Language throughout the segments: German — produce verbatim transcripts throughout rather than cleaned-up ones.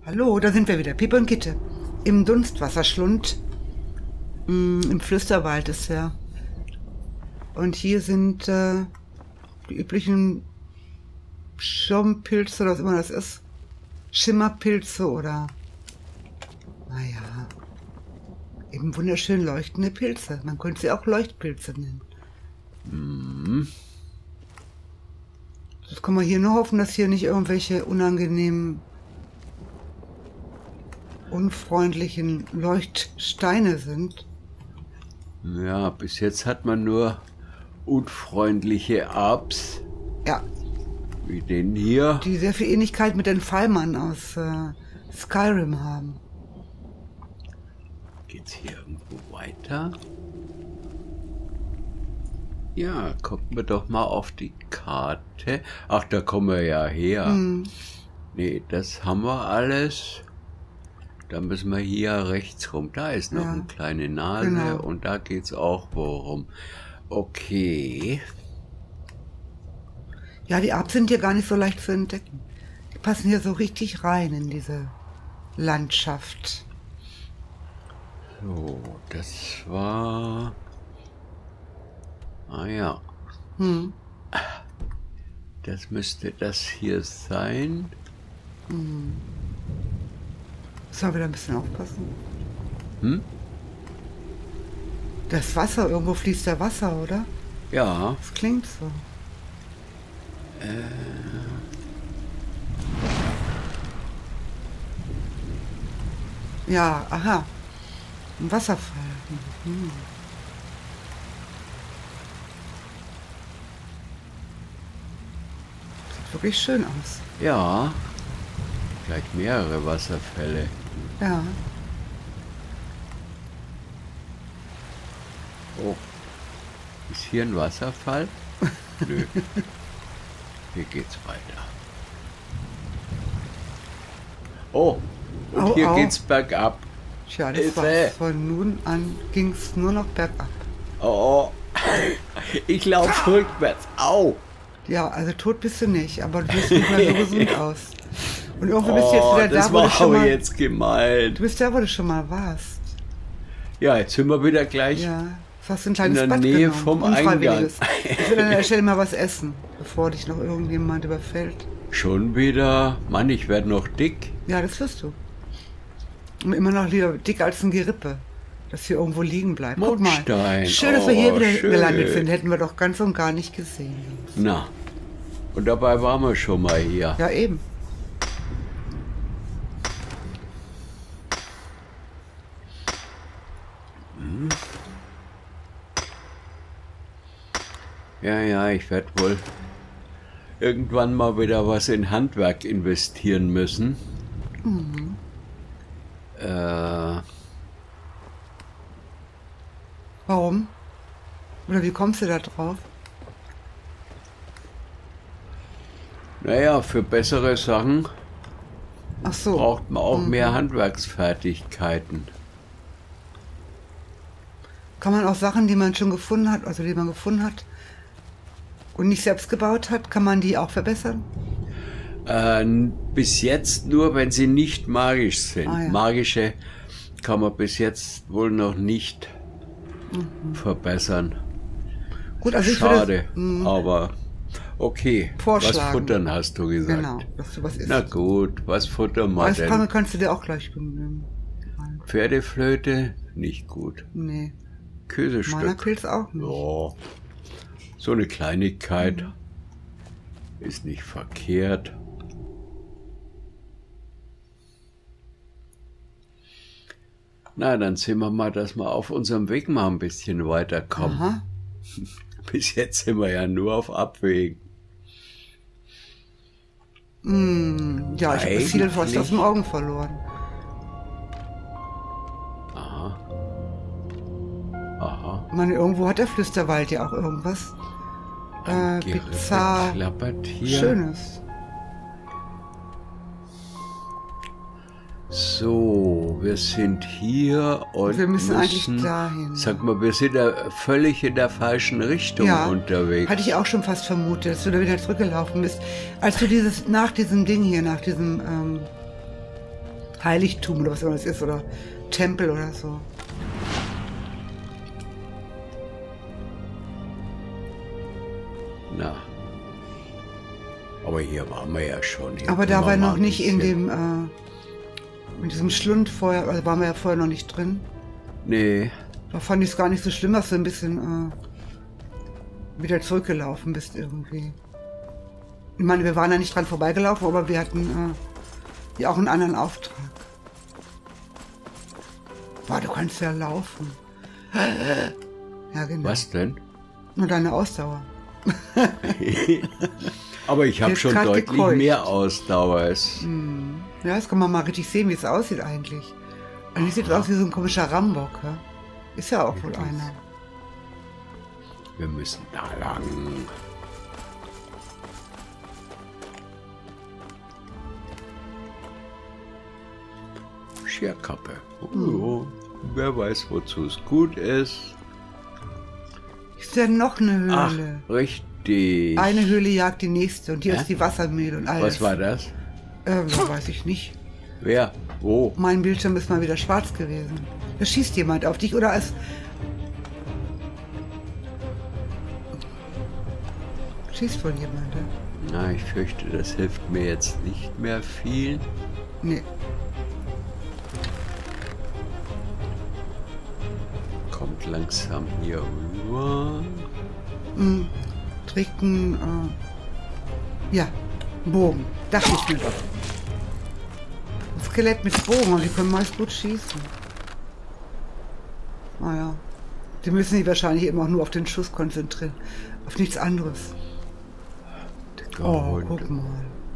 Hallo, da sind wir wieder. Pieper und Gitte. Im Dunstwasserschlund. Mm, Im Flüsterwald ist er. Und hier sind äh, die üblichen Schirmpilze, oder was immer das ist. Schimmerpilze oder... Naja. Eben wunderschön leuchtende Pilze. Man könnte sie auch Leuchtpilze nennen. Mhm. Jetzt kann man hier nur hoffen, dass hier nicht irgendwelche unangenehmen, unfreundlichen Leuchtsteine sind. Ja, bis jetzt hat man nur unfreundliche Abs. Ja. Wie den hier. Die sehr viel Ähnlichkeit mit den Fallmann aus äh, Skyrim haben. Geht's hier irgendwo weiter? Ja, gucken wir doch mal auf die Karte. Ach, da kommen wir ja her. Hm. Nee, das haben wir alles. Da müssen wir hier rechts rum. Da ist noch Ja, eine kleine Nase genau. und da geht's auch worum. Okay. Ja, die Abs sind hier gar nicht so leicht zu entdecken. Die passen hier so richtig rein in diese Landschaft. So, das war... Ah ja, Hm. das müsste das hier sein. Müssen wir wieder ein bisschen aufpassen. Hm? Das Wasser, irgendwo fließt da Wasser, oder? Ja, Das klingt so. Ja, aha. Ein Wasserfall. Mhm. Sieht wirklich schön aus. ja. Gleich mehrere Wasserfälle. Ja. Oh, ist hier ein Wasserfall? Nö. Hier geht's weiter. Oh, und Au, hier au. geht's bergab. Tja, das Hilfe. war's. Von nun an ging es nur noch bergab. Oh, ich laufe rückwärts. Au! Ja, also tot bist du nicht, aber du siehst nicht mehr so gesund aus. Und irgendwie bist du jetzt Oh, wieder das da, wo du war schon aber mal... jetzt gemeint. Du bist da, wo du schon mal warst. Ja, jetzt sind wir wieder gleich. Ja, du hast ein kleines In der Bad Nähe genommen. vom Unfreiwilliges. Ich will an der Stelle mal was essen, bevor dich noch irgendjemand überfällt. Schon wieder. Mann, ich werde noch dick. Ja, das wirst du. Und immer noch lieber dicker als ein Gerippe, das hier irgendwo liegen bleibt. Guck mal. Mondstein. Schön, dass wir hier Oh, wieder schön. gelandet sind. Hätten wir doch ganz und gar nicht gesehen. Na, und dabei waren wir schon mal hier. Ja, eben. Ja, ja, ich werde wohl irgendwann mal wieder was in Handwerk investieren müssen. Mhm. Äh, Warum? Oder wie kommst du da drauf? naja, für bessere Sachen Ach so. braucht man auch mehr Handwerksfertigkeiten. Kann man auch Sachen, die man schon gefunden hat, also die man gefunden hat und nicht selbst gebaut hat, kann man die auch verbessern? Äh, bis jetzt nur, wenn sie nicht magisch sind. Ah, ja. Magische kann man bis jetzt wohl noch nicht verbessern. Gut, also ich Schade, würde mm, aber okay. vorschlagen. Was futtern, hast du gesagt. Genau, dass du was isst. Na gut, was futtern wir Eispange denn? kannst du dir auch gleich nehmen. Pferdeflöte? Nicht gut. Nee, Käsestück? meiner Pilz auch nicht. Ja, so eine Kleinigkeit ist nicht verkehrt. Na, dann sehen wir mal, dass wir auf unserem Weg mal ein bisschen weiterkommen. Aha. Bis jetzt sind wir ja nur auf Abwägen. Mm, ja, ich habe das Ziel fast aus den Augen verloren. Aha. Aha. Ich meine, irgendwo hat der Flüsterwald ja auch irgendwas äh, Gerippe bizarr klappert hier. Schönes. So, wir sind hier und Wir müssen eigentlich müssen, dahin. Sag mal, wir sind ja völlig in der falschen Richtung Ja, unterwegs. hatte ich auch schon fast vermutet, dass du da wieder zurückgelaufen bist. Als du dieses, nach diesem Ding hier, nach diesem, ähm, Heiligtum oder was immer das ist, oder Tempel oder so. Na. Aber hier waren wir ja schon. Hier Aber da können war wir mal noch ein nicht in bisschen- dem, äh, in diesem Schlund vorher, also waren wir ja vorher noch nicht drin. Nee, Da fand ich es gar nicht so schlimm, dass du ein bisschen äh, wieder zurückgelaufen bist irgendwie. Ich meine, wir waren ja nicht dran vorbeigelaufen, aber wir hatten äh, ja auch einen anderen Auftrag. Boah, du kannst ja laufen. Ja, genau. was denn? Nur deine Ausdauer. Aber ich habe Jetzt schon grad deutlich gekeucht. mehr Ausdauer. Es, Ja, jetzt kann man mal richtig sehen, wie es aussieht eigentlich. Eigentlich sieht es aus wie so ein komischer Rambock. Ja? Ist ja auch wohl einer. Wir müssen da lang. Scherkappe. Oh, wer weiß, wozu es gut ist. Ist ja noch eine Ach, Höhle. richtig. Eine Höhle jagt die nächste und hier Hä? ist die Wassermehl und alles. Was war das? Äh, das weiß ich nicht. Wer? Wo? Mein Bildschirm ist mal wieder schwarz gewesen. Da schießt jemand auf dich oder als... Schießt wohl jemand, ja? Na, ich fürchte, das hilft mir jetzt nicht mehr viel. Nee. Kommt langsam hier rüber. Hm. Trägt ein... Äh, ja, einen Bogen. Dachte ich mir doch. Ein Skelett mit Bogen und die können meist gut schießen. Naja. Die müssen sich wahrscheinlich eben auch nur auf den Schuss konzentrieren. Auf nichts anderes. Oh, Und, guck mal.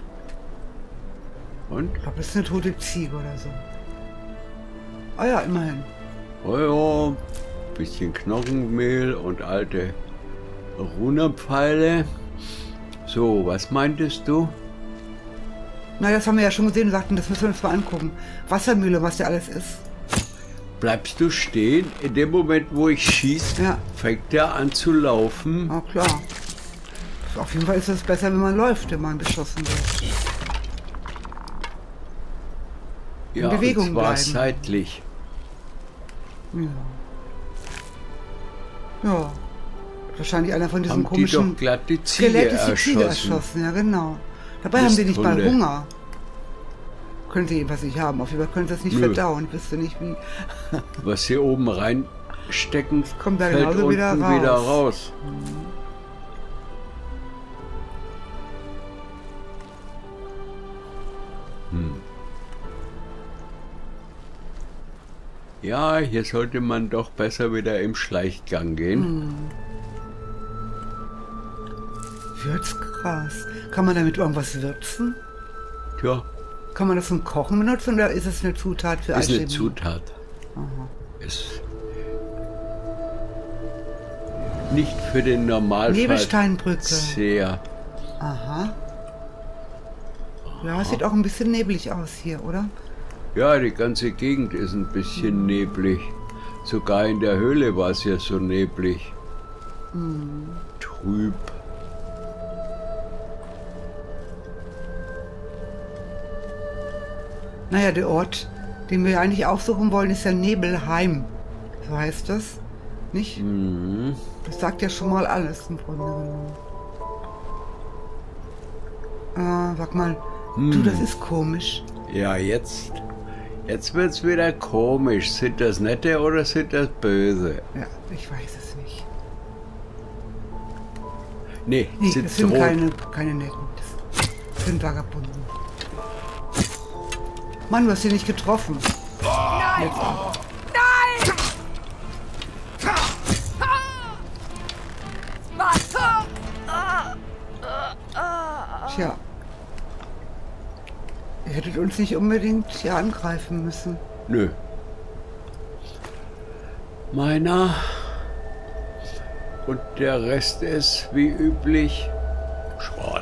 und? Ich glaube, das ist eine tote Ziege oder so. Ah ja, immerhin. Oh ja, bisschen Knochenmehl und alte Runnerpfeile. So, was meintest du? Na, das haben wir ja schon gesehen und sagten, das müssen wir uns mal angucken. Wassermühle, was ja alles ist. Bleibst du stehen? In dem Moment, wo ich schieße, Ja. fängt der an zu laufen. Na klar. Auf jeden Fall ist es besser, wenn man läuft, wenn man beschossen wird. Ja, Bewegung und zwar bleiben. seitlich. Ja. Ja. Wahrscheinlich einer von diesen Haben die komischen doch glatt die Ziege Skelett ist die Ziege erschossen. erschossen. Ja, genau. Dabei haben die nicht mal Misthunde. Hunger. Können sie jedenfalls nicht haben. Auf jeden Fall können sie das nicht Nö. verdauen. Ich wüsste nicht wie. Was hier oben reinstecken, Kommt da fällt genauso unten wieder raus. wieder raus. Hm. Ja, hier sollte man doch besser wieder im Schleichgang gehen. Würzgras. Kann man damit irgendwas würzen? Tja, Kann man das zum Kochen benutzen oder ist es eine Zutat für ist eine Alchemie? Zutat. Aha. Ist nicht für den Normalfall Nebelsteinbrücke. sehr. Aha. Ja, es sieht auch ein bisschen neblig aus hier, oder? Ja, die ganze Gegend ist ein bisschen neblig. Sogar in der Höhle war es ja so neblig. Trüb. Naja, der Ort, den wir eigentlich aufsuchen wollen, ist ja Nebelheim. So heißt das, nicht? Mhm. Das sagt ja schon mal alles im Grunde genommen. Äh, sag mal, du, das ist komisch. Ja, jetzt, jetzt wird's wieder komisch. Sind das Nette oder sind das Böse? Ja, ich weiß es nicht. Nee, Nee, sind das sind rot. keine, keine Netten. Das sind Vagabunden. Mann, du hast sie nicht getroffen. Nein! Jetzt auch. Nein! Was? Tja. Ihr hättet uns nicht unbedingt hier angreifen müssen. Nö. Meiner. Und der Rest ist wie üblich Schrott.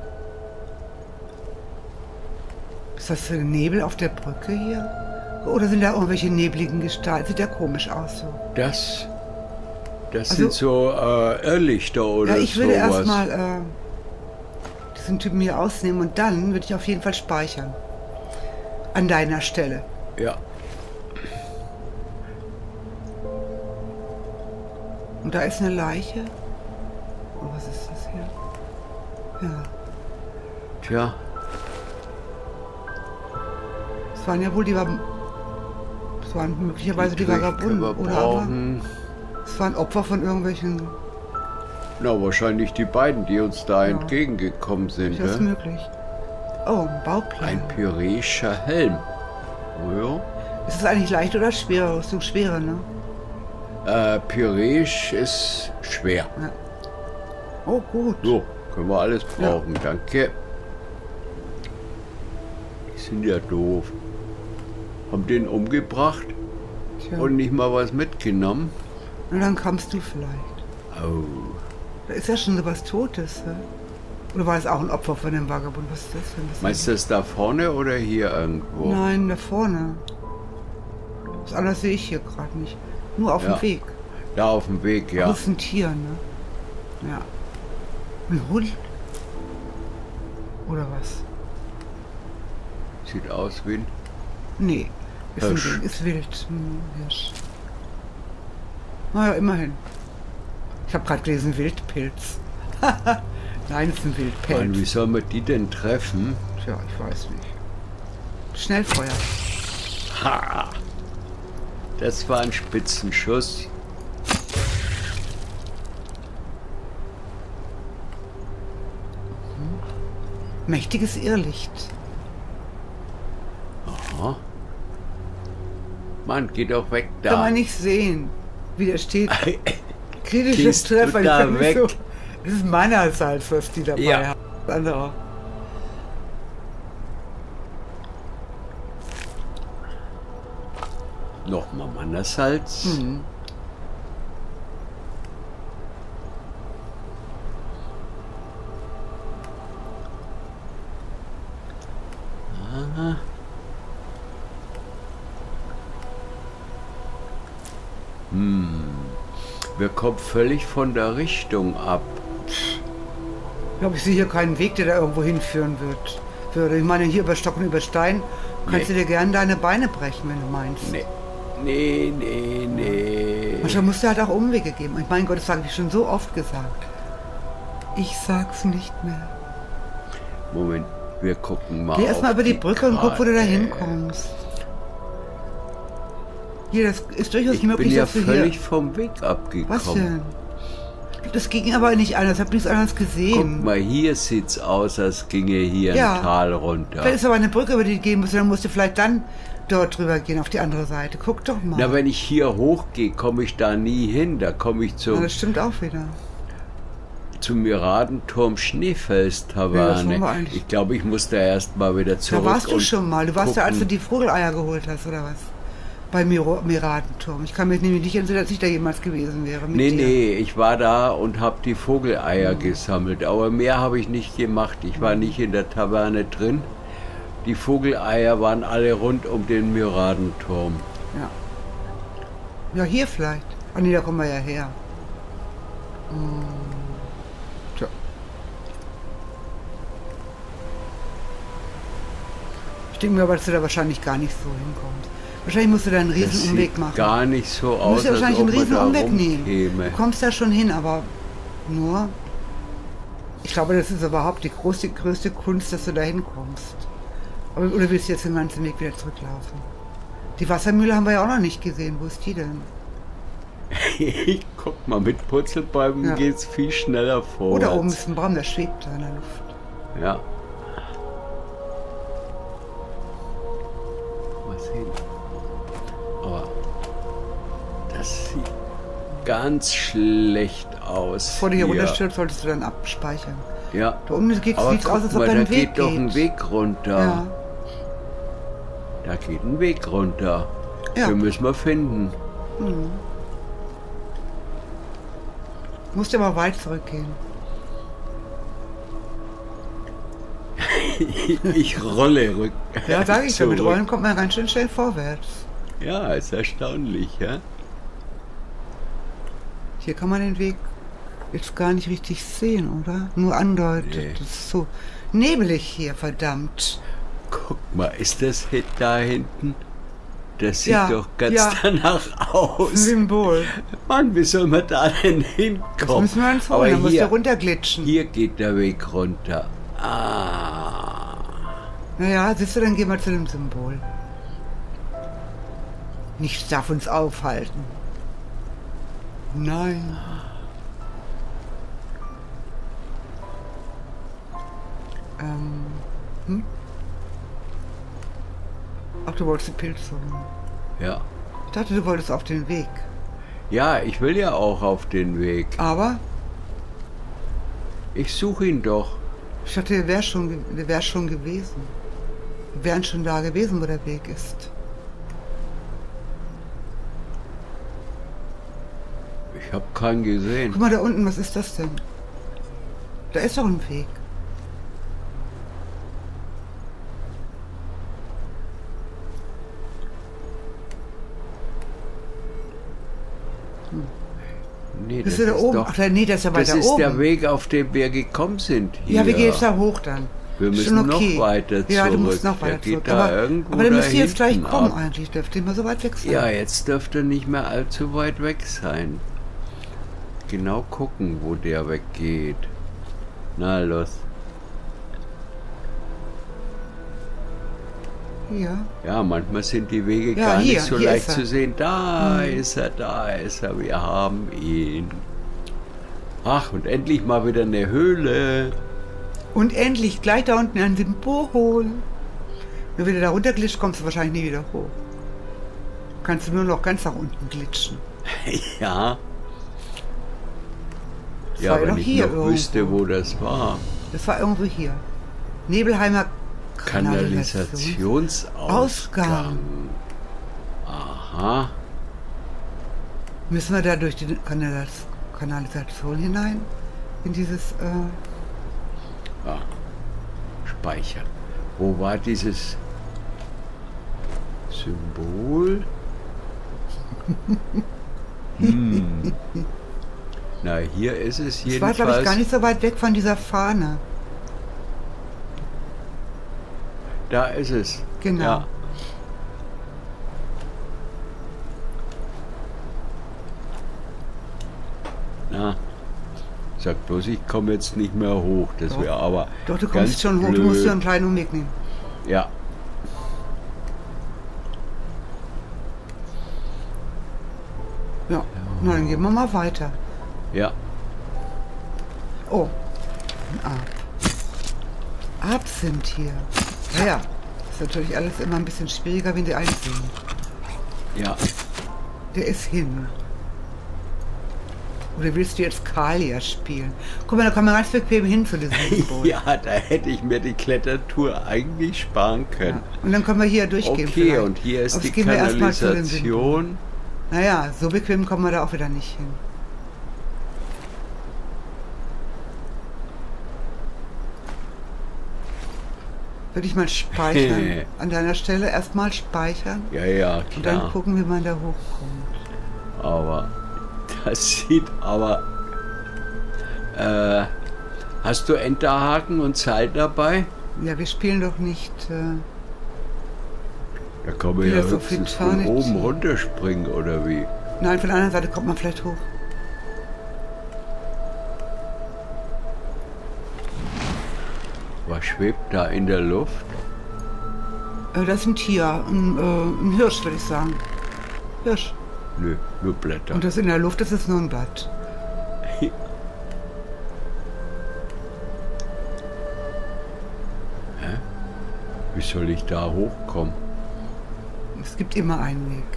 Ist das für Nebel auf der Brücke hier? Oder sind da irgendwelche nebligen Gestalten? Sieht ja komisch aus so. Das, das Also- sind so äh, Irrlichter oder Ja, ich würde sowas. erstmal äh, diesen Typen hier ausnehmen und dann würde ich auf jeden Fall speichern. An deiner Stelle. Ja. Und da ist eine Leiche. Oh, was ist das hier? Ja. Tja. Es waren ja wohl die... Es waren möglicherweise die, die Vagabunden. Oder aber es waren Opfer von irgendwelchen... Na, wahrscheinlich die beiden, die uns da ja. entgegengekommen sind. Das ist ne? möglich. Oh, ein Bauplan. Ein pyräischer Helm. Oh ja. Ist es eigentlich leicht oder schwer? Rüstung schwerer, ne? Äh, pyräisch ist schwer. Ja. Oh, gut. So, können wir alles brauchen, ja. Danke. Die sind ja doof. Haben den umgebracht Tja. Und nicht mal was mitgenommen. Na, dann kamst du vielleicht. Oh. Da ist ja schon so was Totes, ne? Oder war es auch ein Opfer von dem Vagabund? Was ist das denn? Das Meinst du das da vorne oder hier irgendwo? Nein, da vorne. Das andere sehe ich hier gerade nicht. Nur auf ja. dem Weg. Da auf dem Weg, ja. Das ist ein Tier, ne? Ja. Ein Hund? Oder was? Sieht aus wie ein... Nee, ist, ein Wild, ist wild. Hm, Hirsch. Naja, immerhin. Ich habe gerade gelesen, Wildpilz. Nein, es ist ein Wildpilz. Mann, wie soll man die denn treffen? Tja, ich weiß nicht. Schnellfeuer. Ha! Das war ein Spitzenschuss. Mächtiges Irrlicht. Aha. Mann, geh doch weg da. Kann man nicht sehen, wie der steht. Kritisches Gehst Treffer. du da weg? So, das ist meiner Salz, was die dabei ja. haben. Das andere. Nochmal Mannersalz. Mhm. Aha. Hm. Wir kommen völlig von der Richtung ab. Ich glaube, ich sehe hier keinen Weg, der da irgendwo hinführen wird. Würde. Ich meine, hier über Stock und über Stein kannst nee. du dir gerne deine Beine brechen, wenn du meinst. Nee. Nee, nee, nee. Manchmal musst du halt auch Umwege geben. Und mein Gott, das habe ich schon so oft gesagt. Ich sag's nicht mehr. Moment, wir gucken mal. Geh erstmal über die, die Brücke und guck, wo du da Karte. hinkommst. Hier, das ist durchaus ich möglich, bin ja dass du völlig hier... vom Weg abgekommen. Was denn? Das ging aber nicht anders. Ich habe nichts anderes gesehen. Guck mal, hier sieht's aus, als ginge hier ja. ein Tal runter. Da ist aber eine Brücke, über die du gehen musst. Dann musst du vielleicht dann dort drüber gehen, auf die andere Seite. Guck doch mal. Na, wenn ich hier hochgehe, komme ich da nie hin. Da komme ich zum... Na, das stimmt auch wieder. Zum Miradenturm Schneefels-Taverne. Ja, ich glaube, ich muss da erst mal wieder zurück. Da warst du schon mal. Du warst gucken. da, als du die Vogeleier geholt hast, oder was? Beim Miradenturm. Ich kann mich nämlich nicht erinnern, dass ich da jemals gewesen wäre. Nee, dir. nee, ich war da und habe die Vogeleier mhm. gesammelt. Aber mehr habe ich nicht gemacht. Ich war nicht in der Taverne drin. Die Vogeleier waren alle rund um den Miradenturm. Ja. Ja, hier vielleicht. Ah nee, da kommen wir ja her. Hm. Tja. Ich denke mir aber, dass du da wahrscheinlich gar nicht so hinkommst. Wahrscheinlich musst du da einen riesen Umweg machen. Gar nicht so aus. Du musst ja wahrscheinlich einen riesen Umweg nehmen. Du kommst da schon hin, aber nur. Ich glaube, das ist überhaupt die größte, größte Kunst, dass du da hinkommst. Aber, oder willst du jetzt den ganzen Weg wieder zurücklaufen? Die Wassermühle haben wir ja auch noch nicht gesehen. Wo ist die denn? Guck mal, mit Purzelbäumen ja. geht's viel schneller vorwärts. Oder oben ist ein Baum, der schwebt da in der Luft. Ja. Mal sehen. Aber das sieht ganz schlecht aus. Bevor du hier runterstürzt, solltest du dann abspeichern. Ja. Da unten sieht es aus, als ob da ein Weg geht. Da geht doch ein Weg runter. Ja. Da geht ein Weg runter. Ja. Den müssen wir finden. Mhm. Du musst ja mal weit zurückgehen. Ich rolle rück. Ja, sag ich schon, mit Rollen kommt man ganz schön schnell vorwärts. Ja, ist erstaunlich, ja. Hier kann man den Weg jetzt gar nicht richtig sehen, oder? Nur andeutet. Nee. Das ist so nebelig hier, verdammt. Guck mal, ist das hit da hinten? Das sieht Ja, doch ganz ja. danach Ein aus. Symbol. Mann, wie soll man da denn Das hinkommen? müssen wir uns holen, Aber dann musst du hier, runterglitschen. hier geht der Weg runter. Ah. Naja, siehst du, dann gehen wir zu dem Symbol. Nichts darf uns aufhalten. Nein. Ähm, hm? Ach, du wolltest die Pilze holen. Ja. Ich dachte, du wolltest auf den Weg. Ja, ich will ja auch auf den Weg. Aber Ich suche ihn doch. ich dachte, wir wären schon, ge- wir wär schon gewesen. Wir wären schon da gewesen, wo der Weg ist. Ich habe keinen gesehen. Guck mal da unten, was ist das denn? Da ist doch ein Weg. Nee, Bist du da ist oben? doch- Ach nee, das ist ja Das weiter ist oben. der Weg, auf dem wir gekommen sind. Ja, wir hier. gehen jetzt da hoch dann. Wir Ist müssen schon noch okay. weiter zurück. Ja, du musst noch Der weiter geht zurück. da Aber, irgendwo aber der da müsste jetzt gleich hinten kommen ab. eigentlich. Dürfte immer so weit weg sein. Ja, jetzt dürfte er nicht mehr allzu weit weg sein. Genau gucken, wo der weggeht. Na los. Hier. Ja, manchmal sind die Wege Ja, gar hier, nicht so hier leicht ist er. zu sehen. Da Hm. ist er, da ist er. Wir haben ihn. Ach, und endlich mal wieder eine Höhle. Und endlich gleich da unten ein Symbol. Wenn du wieder da runter glitschst, kommst du wahrscheinlich nie wieder hoch. Kannst du nur noch ganz nach unten glitschen. Ja. Das Ja, war ja wenn noch ich hier noch irgendwo. wüsste, wo das war. Das war irgendwo hier. Nebelheimer Kanalisationsausgang. Ausgang. Aha. Müssen wir da durch die Kanalis Kanalisation hinein? In dieses, äh, Ja. Speichern. Wo war dieses Symbol? Hm. Na, hier ist es das war, jedenfalls. glaube ich, gar nicht so weit weg von dieser Fahne. Da ist es. Genau. Ja. Na, sag bloß, ich komme jetzt nicht mehr hoch. Das Doch. wäre aber. Doch, du ganz kommst schon hoch, blöd. du musst dir einen kleinen Umweg nehmen. Ja. Ja. Na, dann gehen wir mal weiter. Ja. Oh, ein Ab. Abs sind hier. Naja, ist natürlich alles immer ein bisschen schwieriger, wenn die einsehen. Ja. Der ist hin. Oder willst du jetzt Kalia spielen? Guck mal, da kommen wir ganz bequem hin zu diesem Symbol. Ja, da hätte ich mir die Klettertour eigentlich sparen können. Ja. Und dann können wir hier durchgehen. Okay, vielleicht. und hier ist Aber die jetzt gehen wir erst mal zu dem Symbol. Kanalisation. Naja, so bequem kommen wir da auch wieder nicht hin. Würde ich mal speichern. An deiner Stelle erstmal speichern Ja, ja, und dann klar. gucken, wie man da hochkommt. Aber das sieht aber. Äh, hast du Enterhaken und Seil dabei? Ja, wir spielen doch nicht. Äh, Da kann man Wieder ja so höchstens von Fatality. oben runterspringen, oder wie? nein, von der anderen Seite kommt man vielleicht hoch. Was schwebt da in der Luft? Äh, das ist ein Tier, ein, äh, ein Hirsch, würde ich sagen. Hirsch. Nö, nur Blätter. Und das in der Luft, das ist nur ein Blatt. Hä? Wie soll ich da hochkommen? Es gibt immer einen Weg.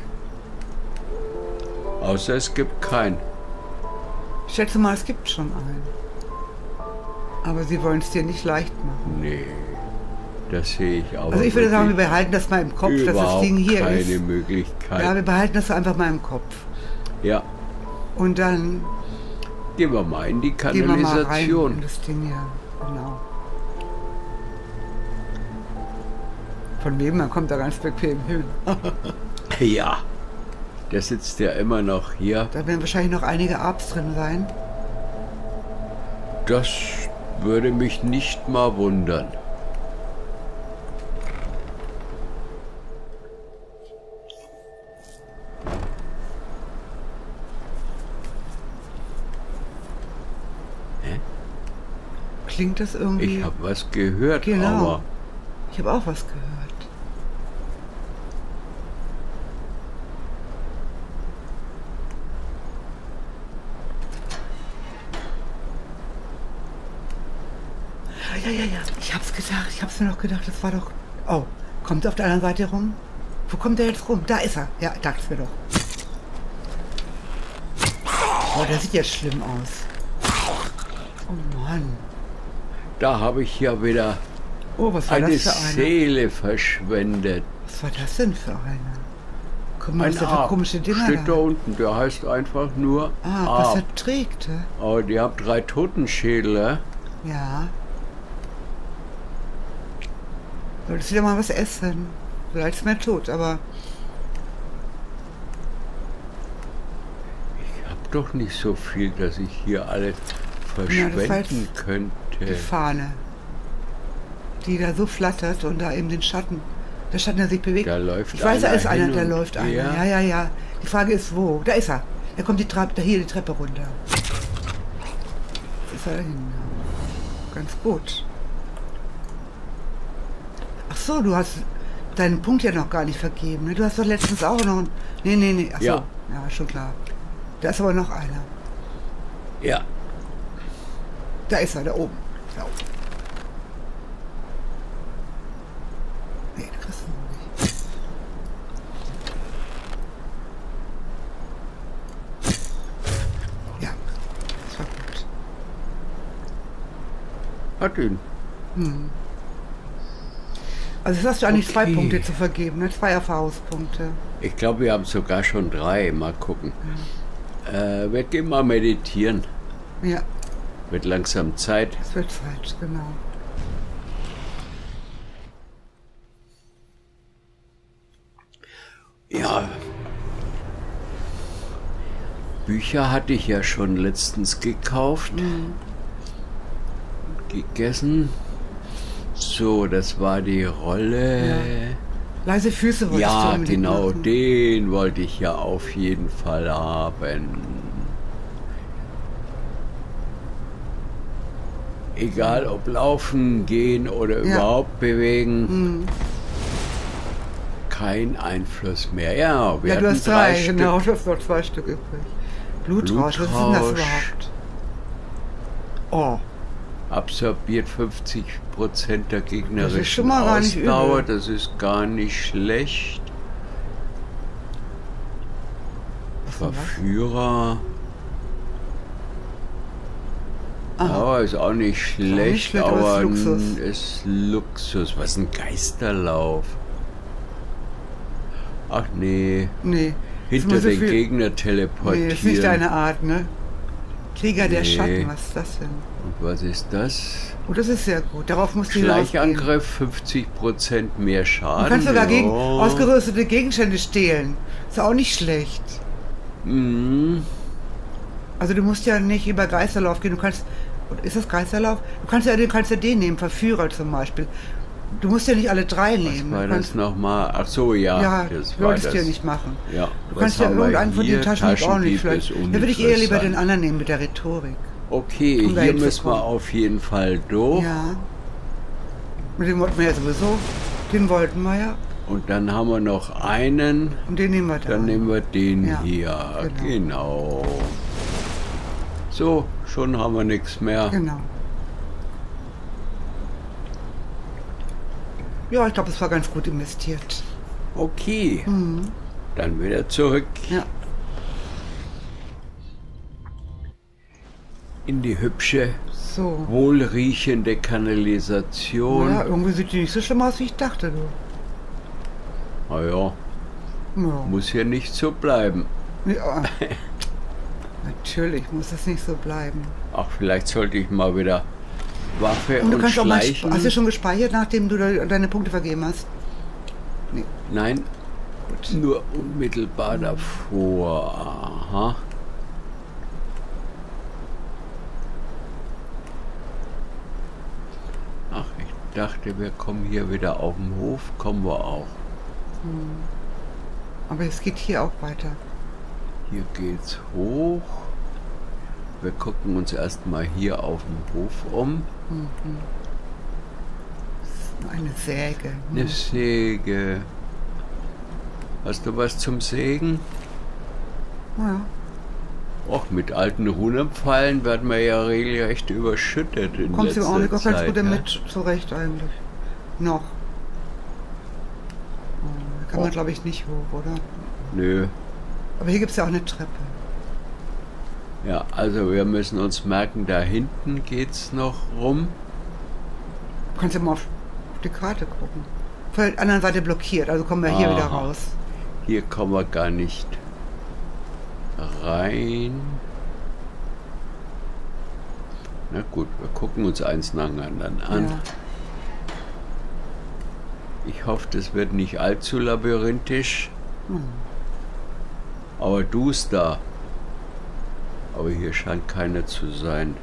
Außer es gibt keinen. Ich schätze mal, es gibt schon einen. Aber sie wollen es dir nicht leicht machen. Nee, das sehe ich aber. Also ich würde sagen, wir wirklich behalten das mal im Kopf, dass das überhaupt Ding hier keine ist. Möglichkeit. Ja, wir behalten das einfach mal im Kopf. Ja, Und dann gehen wir mal in die gehen wir mal rein in Kanalisation. das Ding hier. Genau. Von neben, man kommt da ganz bequem hin. Ja, der sitzt ja immer noch hier. Da werden wahrscheinlich noch einige Abs drin sein. Das würde mich nicht mal wundern. klingt das irgendwie. Ich habe was gehört, Genau. aber Ich habe auch was gehört. Ja, ja, ja, ja. Ich hab's gedacht. Ich hab's mir noch gedacht. Das war doch... Oh, kommt er auf der anderen Seite rum? Wo kommt er jetzt rum? Da ist er. Ja, dachte ich mir doch. Oh, der sieht jetzt schlimm aus. Oh Mann. da habe ich ja wieder Oh, was war eine das für eine? Seele verschwendet. Was war das denn für eine? Guck mal, Ein was der für Arm komische Dinger steht da da. unten, der heißt einfach nur Ah, was Arm. er trägt. hä? Aber die haben drei Totenschädel. hä? Ja. Solltest wieder mal was essen. Vielleicht ist mir tot, aber Ich habe doch nicht so viel, dass ich hier alles Ja, das war verschwenden jetzt die könnte. Fahne, die da so flattert und da eben den Schatten, der Schatten, der sich bewegt. Da läuft Ich weiß, da einer ist einer, hin da und läuft einer. her. Ja, ja, ja. Die Frage ist, wo? Da ist er. Er kommt die Treppe, hier die Treppe runter. Jetzt ist er dahin. Ganz gut. Ach so, du hast deinen Punkt ja noch gar nicht vergeben. Ne? Du hast doch letztens auch noch einen... Nee, nee, nee. Ach so. Ja. Ja, schon klar. Da ist aber noch einer. Ja, Da ist er, da oben. Da oben. Nee, da kriegst du noch nicht. Ja, das war gut. hat ihn. Also jetzt hast du eigentlich zwei Okay. Punkte zu vergeben, ne? Zwei Erfahrungspunkte. Ich glaube, wir haben sogar schon drei. Mal gucken. Äh, wir gehen mal meditieren. Ja, Wird langsam Zeit. es wird Zeit, genau. Ja. Bücher hatte ich ja schon letztens gekauft. Gegessen. So, das war die Rolle. Leise Füße wolltest du Ja, unbedingt genau, machen. den wollte ich ja auf jeden Fall haben. Egal ob laufen, gehen oder Ja. überhaupt bewegen. Kein Einfluss mehr. Ja, wir Ja, du hatten hast drei, Stück. genau, du hast noch zwei Stück übrig. Blutrausch, was ist denn das Blutrausch. überhaupt? Oh, Absorbiert fünfzig Prozent der Das ist gegnerischen schon mal gar nicht Ausdauer. übel. Das ist gar nicht schlecht. was denn das? Verführer. Aha. Aber ist auch nicht schlecht, schlecht, aber aber ist Luxus. n- ist Luxus. Was ist ein Geisterlauf? Ach nee, Nee. ist hinter immer so den viel- Gegner Nee, teleportieren. ist nicht deine Art, ne? Krieger der Nee. Schatten, was ist das denn? Und was ist das? Oh, das ist sehr gut. Darauf musst du hinausgehen. Schleichangriff, fünfzig Prozent mehr Schaden. Du kannst sogar gegen ja. ausgerüstete Gegenstände stehlen. Ist auch nicht schlecht. Mhm. Also du musst ja nicht über Geisterlauf gehen. Du kannst, ist das Geisterlauf? Du kannst ja, du kannst ja den nehmen, Verführer zum Beispiel. Du musst ja nicht alle drei Was nehmen. war Du das kannst, nochmal? Ach so, ja. ja, das war solltest das. du ja nicht machen. Ja. Du Was kannst ja haben wir irgendeinen von hier? den Taschendieb auch nicht. Taschendieb Vielleicht. ist Da würde ich eher lieber den uninteressant. anderen nehmen mit der Rhetorik. Okay, Um da hier müssen hinzukommen. wir auf jeden Fall durch. Ja. Mit dem wollten wir ja sowieso. Den wollten wir ja. Und dann haben wir noch einen. Und den nehmen wir dann. Dann nehmen wir den Ja, hier. genau. Genau. So, schon haben wir nichts mehr. Genau. Ja, ich glaube, es war ganz gut investiert. Okay. Mhm. Dann wieder zurück Ja. in die hübsche, So. wohlriechende Kanalisation. Ja, irgendwie sieht die nicht so schlimm aus, wie ich dachte, du. Naja, Ja. muss hier nicht so bleiben. Ja. Natürlich muss das nicht so bleiben. Ach, vielleicht sollte ich mal wieder Waffe Und und, du kannst auch mal. Schleichen. Hast du schon gespeichert, nachdem du de- deine Punkte vergeben hast? Nein, Gut. nur unmittelbar davor. Aha. Ach, ich dachte, wir kommen hier wieder auf den Hof. Kommen wir auch. Aber es geht hier auch weiter. Hier geht's hoch. Wir gucken uns erstmal hier auf dem Hof um. Mhm. Eine Säge. Hm. Eine Säge. Hast du was zum Sägen? Ja. Och, mit alten Runenpfeilen werden wir ja regelrecht überschüttet in Kommst du letzter auch nicht ganz Zeit, gut ja? damit zurecht eigentlich. Noch. Oh, da kann man Oh. glaube ich nicht hoch, oder? Nö. Aber hier gibt es ja auch eine Treppe. Ja, also wir müssen uns merken, da hinten geht's noch rum. Du kannst ja mal auf die Karte gucken. Von der anderen Seite blockiert, also kommen wir hier Aha. wieder raus. Hier kommen wir gar nicht rein. Na gut, wir gucken uns eins nach dem anderen an. Ja. Ich hoffe, das wird nicht allzu labyrinthisch. Hm. Aber duster. Aber hier scheint keiner zu sein.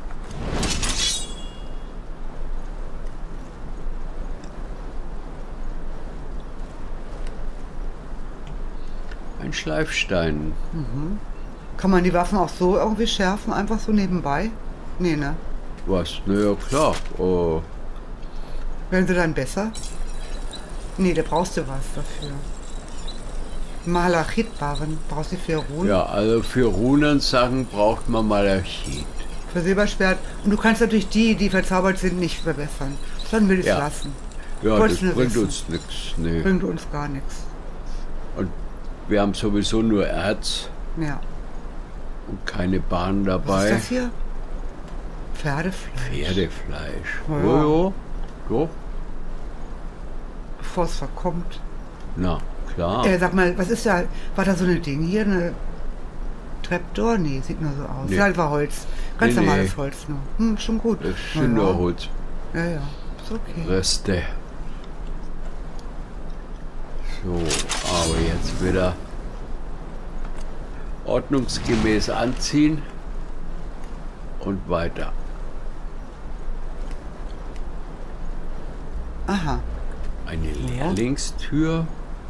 Ein Schleifstein. Mhm. Kann man die Waffen auch so irgendwie schärfen, einfach so nebenbei? Nee, ne? Was? Naja, klar. Oh. Werden sie dann besser? Nee, da brauchst du was dafür. Malachitbarren brauchst du für Runen. Ja, also für Runensachen braucht man Malachit. Für Silberschwert. Und du kannst natürlich die, die verzaubert sind, nicht verbessern. Dann will ich es Ja. lassen. Ja, Wollt's das nur bringt wissen. uns nichts. Nee. Bringt uns gar nichts. Und wir haben sowieso nur Erz Ja. und keine Bahn Was dabei. ist das hier? Pferdefleisch. Pferdefleisch. Ja. Jojo. Doch. Bevor es verkommt. Na, klar. Äh, sag mal, was ist da? War da so eine Ding hier? Eine Trapdoor? Nee, sieht nur so aus. Nee. Ja, war Holz. Ganz Nee, nee. normales Holz nur. Hm, schon gut. Das sind ja, nur ja. Holzreste. Ja, ja. Ist okay. So, aber jetzt wieder ordnungsgemäß anziehen und weiter. Aha. Eine Ja. Lehrlingstür.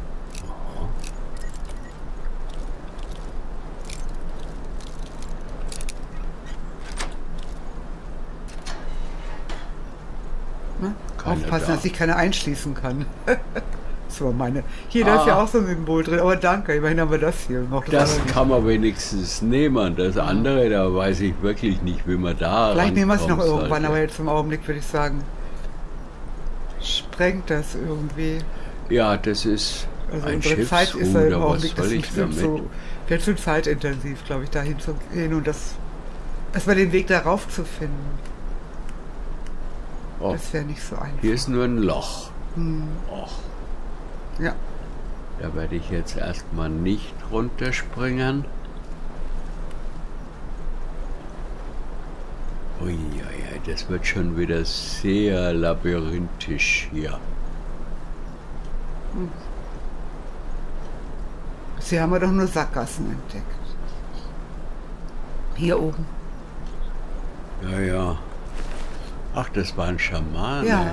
Ne? Keiner Aufpassen, da. dass ich keine einschließen kann. So, meine. Hier, da ist ja Ah. auch so ein Symbol drin. Aber danke, immerhin haben wir das hier. Noch Das andere nicht. kann man wenigstens nehmen. Das andere, da weiß ich wirklich nicht, wie man da Vielleicht nehmen wir es noch rankommen irgendwann, sollte. aber jetzt im Augenblick würde ich sagen, sprengt das irgendwie. Ja, das ist Also ein unsere Zeit ist ja im Schiffsruder. Was Augenblick, das soll ist ein ich bisschen damit? so, wird zu zeitintensiv, glaube ich, da hinzugehen und das, erstmal den Weg darauf zu finden. Oh, Das wäre nicht so einfach. hier ist nur ein Loch. Hm. Och, Ja, da werde ich jetzt erstmal nicht runterspringen. Uiuiui, das wird schon wieder sehr labyrinthisch hier. bisher haben wir doch nur Sackgassen entdeckt. Hier oben. Ja, ja. Ach, das waren Schamane. Ja.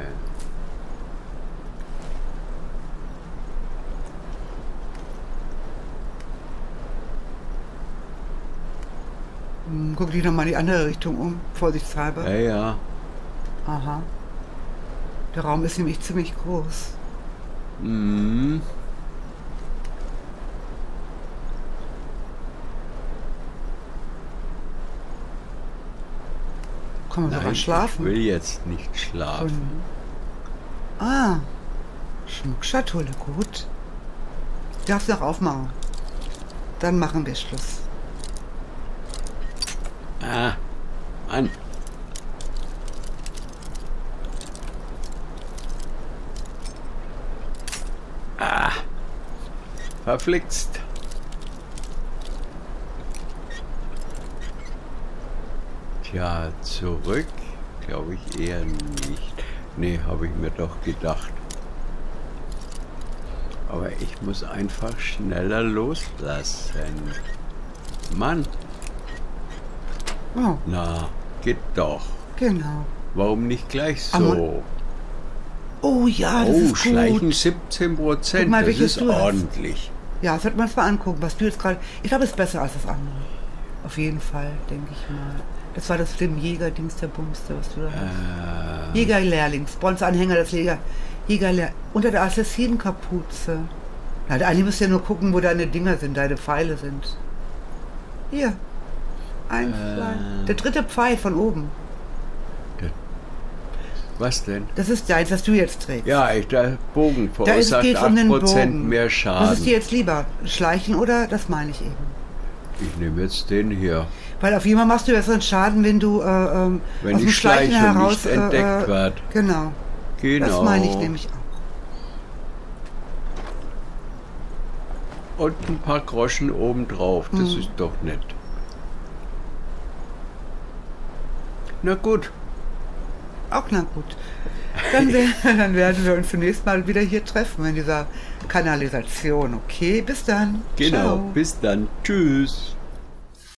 Hm, guck dich nochmal in die andere Richtung um, vorsichtshalber. Ja, ja. Aha. Der Raum ist nämlich ziemlich groß. Mhm. Kann man Nein, sogar ich schlafen. will jetzt nicht schlafen. Und, ah, Schmuckschatulle, gut. Darfst du auch aufmachen. Dann machen wir Schluss. Ah, an. Ah, verflixt. Tja, zurück glaube ich eher nicht. Nee, habe ich mir doch gedacht. Aber ich muss einfach schneller loslassen. Mann, Oh, na, geht doch. genau. Warum nicht gleich so? Ammo- Oh ja, das Oh, ist Schleichen gut. siebzehn Prozent, Guck mal, das welches ist du hast. ordentlich. Ja, das sollte man sich mal angucken, was du jetzt gerade... Ich glaube, es ist besser als das andere. Auf jeden Fall, denke ich mal. Das war das dem Jägerdings der Bumster, was du da hast. Äh, Jägerlehrlings, Bronzeanhänger, das Jäger, Jägerlehr. Unter der Assassinenkapuze. Na, eigentlich musst du ja nur gucken, wo deine Dinger sind, deine Pfeile sind. Hier. Ein Äh. Pfeil. Der dritte Pfeil von oben. was denn? Das ist deins, das du jetzt trägst. Ja, ich, der Bogen Da ist, verursacht geht um den acht Prozent Bogen. mehr Was ist dir Schaden. jetzt lieber? Schleichen oder? Das meine ich eben. Ich nehme jetzt den hier. Weil auf jeden Fall machst du besseren Schaden, wenn du äh, ähm, Wenn aus dem die Schleichen Schleichung heraus... nicht entdeckt äh, wird. Genau. Genau. Das meine ich nämlich auch. Und ein paar Groschen obendrauf. Das Mhm. ist doch nett. Na gut. Auch na gut. Dann, we- dann werden wir uns zunächst mal wieder hier treffen in dieser Kanalisation. Okay, bis dann. Genau. Ciao. Bis dann. Tschüss.